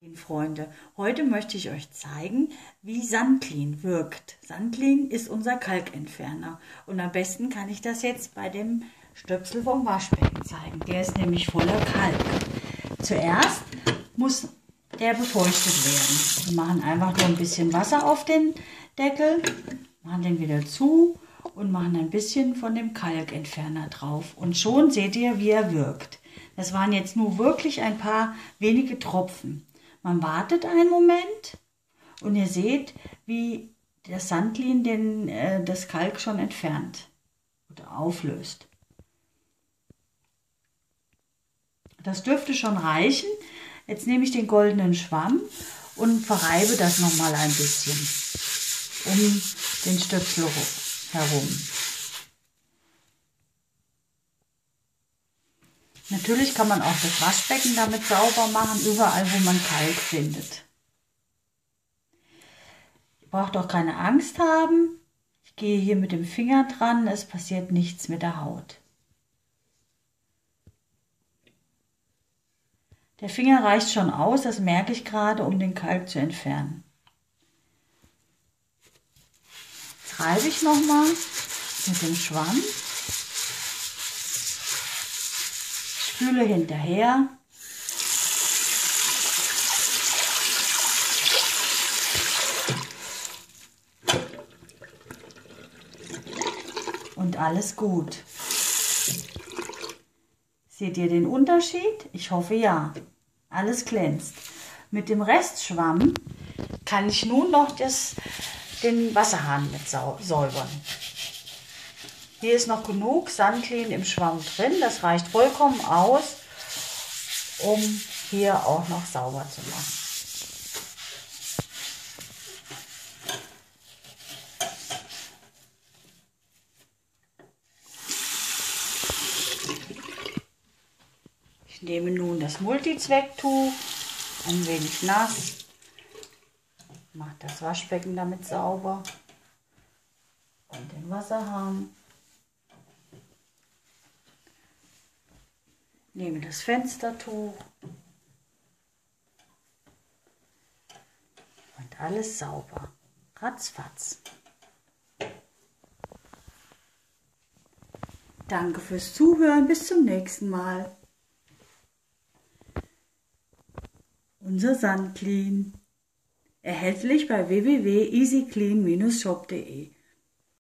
Freunde, heute möchte ich euch zeigen, wie Sunclean wirkt. Sunclean ist unser Kalkentferner und am besten kann ich das jetzt bei dem Stöpsel vom Waschbecken zeigen. Der ist nämlich voller Kalk. Zuerst muss der befeuchtet werden. Wir machen einfach nur ein bisschen Wasser auf den Deckel, machen den wieder zu und machen ein bisschen von dem Kalkentferner drauf. Und schon seht ihr, wie er wirkt. Das waren jetzt nur wirklich ein paar wenige Tropfen. Man wartet einen Moment und ihr seht, wie der Sunclean das Kalk schon entfernt oder auflöst. Das dürfte schon reichen. Jetzt nehme ich den goldenen Schwamm und verreibe das nochmal ein bisschen um den Stöpsel herum. Natürlich kann man auch das Waschbecken damit sauber machen, überall wo man Kalk findet. Ihr braucht auch keine Angst haben. Ich gehe hier mit dem Finger dran, es passiert nichts mit der Haut. Der Finger reicht schon aus, das merke ich gerade, um den Kalk zu entfernen. Jetzt reibe ich nochmal mit dem Schwamm. Spüle hinterher. Und alles gut. Seht ihr den Unterschied? Ich hoffe ja. Alles glänzt. Mit dem Restschwamm kann ich nun noch den Wasserhahn mit säubern. Hier ist noch genug Sunclean im Schwamm drin. Das reicht vollkommen aus, um hier auch noch sauber zu machen. Ich nehme nun das Multizwecktuch, ein wenig nass, mache das Waschbecken damit sauber und den Wasserhahn. Nehme das Fenstertuch und alles sauber. Ratzfatz. Danke fürs Zuhören. Bis zum nächsten Mal. Unser Sunclean. Erhältlich bei www.easyclean-shop.de